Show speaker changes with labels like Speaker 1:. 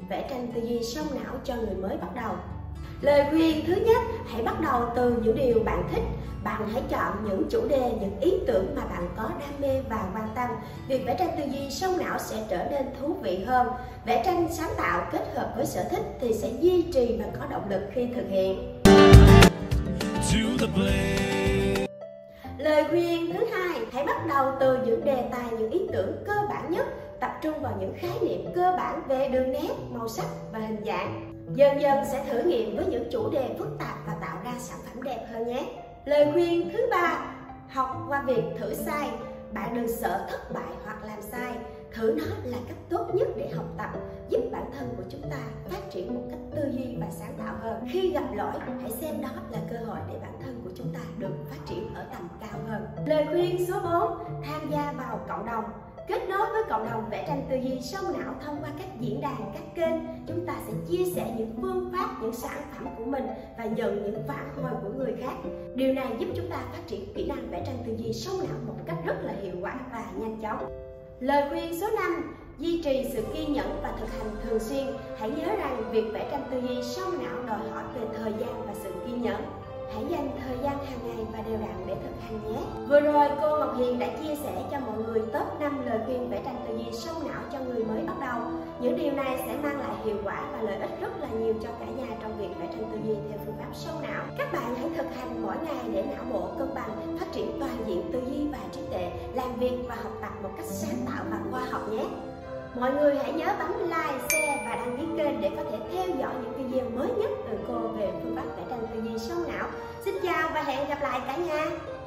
Speaker 1: vẽ tranh tư duy song não cho người mới bắt đầu. Lời khuyên thứ nhất, hãy bắt đầu từ những điều bạn thích. Bạn hãy chọn những chủ đề, những ý tưởng mà bạn có đam mê và quan tâm. Việc vẽ tranh tư duy song não sẽ trở nên thú vị hơn. Vẽ tranh sáng tạo kết hợp với sở thích thì sẽ duy trì và có động lực khi thực hiện. Lời khuyên thứ hai, hãy bắt đầu từ những đề tài, những ý tưởng cơ bản nhất, tập trung vào những khái niệm cơ bản về đường nét, màu sắc và hình dạng. Dần dần sẽ thử nghiệm với những chủ đề phức tạp và tạo ra sản phẩm đẹp hơn nhé. Lời khuyên thứ ba, học qua việc thử sai. Bạn đừng sợ thất bại hoặc làm sai. Thử nó là cách tốt nhất để học tập, giúp bản thân của chúng ta phát triển một cách tư duy và sáng tạo hơn. Khi gặp lỗi, hãy xem đó là cơ hội để bản thân của chúng ta được phát triển ở tầm cao hơn. Lời khuyên số 4, tham gia vào cộng đồng. Kết nối với cộng đồng vẽ tranh tư duy song não thông qua các diễn đàn, các kênh. Chúng ta sẽ chia sẻ những phương pháp, những sản phẩm của mình và nhận những phản hồi của người khác. Điều này giúp chúng ta phát triển kỹ năng vẽ tranh tư duy song não một cách rất là hiệu quả và nhanh chóng. Lời khuyên số 5, duy trì sự kiên nhẫn và thực hành thường xuyên. Hãy nhớ rằng việc vẽ tranh tư duy song não đòi hỏi về thời gian và sự kiên nhẫn. Hãy dành thời gian hàng ngày và đều đặn để thực hành nhé. Vừa rồi cô Ngọc Hiền đã chia sẻ cho mọi người top 5 lời khuyên vẽ tranh tư duy song não cho người mới bắt đầu. Những điều này sẽ mang lại hiệu quả và lợi ích rất là nhiều cho cả nhà trong việc vẽ tranh tư duy theo phương pháp song não. Các bạn hãy thực hành mỗi ngày để não bộ cân bằng, phát triển toàn diện tư duy và trí tuệ, làm việc và học tập một cách sáng tạo và khoa học nhé. Mọi người hãy nhớ bấm like, share và đăng ký kênh để có thể theo dõi những video mới nhất từ cô về phương pháp vẽ tranh tư duy song não. Xin chào và hẹn gặp lại cả nhà.